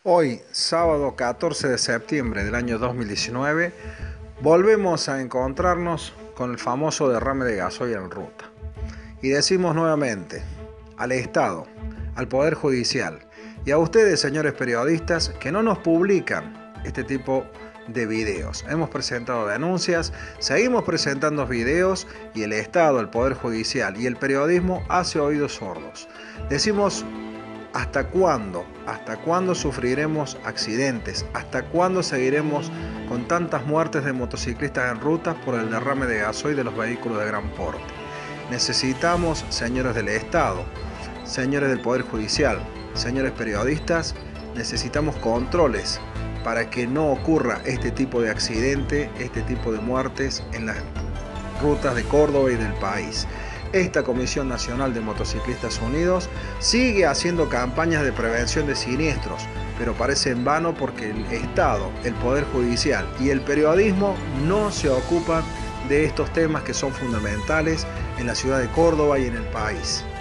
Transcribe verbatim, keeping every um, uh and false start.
Hoy, sábado catorce de septiembre del año dos mil diecinueve, volvemos a encontrarnos con el famoso derrame de gasoil en ruta. Y decimos nuevamente al Estado, al Poder Judicial y a ustedes, señores periodistas, que no nos publican este tipo de videos. Hemos presentado denuncias, seguimos presentando videos y el Estado, el Poder Judicial y el periodismo hace oídos sordos. Decimos: ¿hasta cuándo? ¿Hasta cuándo sufriremos accidentes? ¿Hasta cuándo seguiremos con tantas muertes de motociclistas en rutas por el derrame de gasoil de los vehículos de gran porte? Necesitamos, señores del Estado, señores del Poder Judicial, señores periodistas, necesitamos controles para que no ocurra este tipo de accidente, este tipo de muertes en las rutas de Córdoba y del país. Esta Comisión Nacional de Motociclistas Unidos sigue haciendo campañas de prevención de siniestros, pero parece en vano porque el Estado, el Poder Judicial y el periodismo no se ocupan de estos temas que son fundamentales en la ciudad de Córdoba y en el país.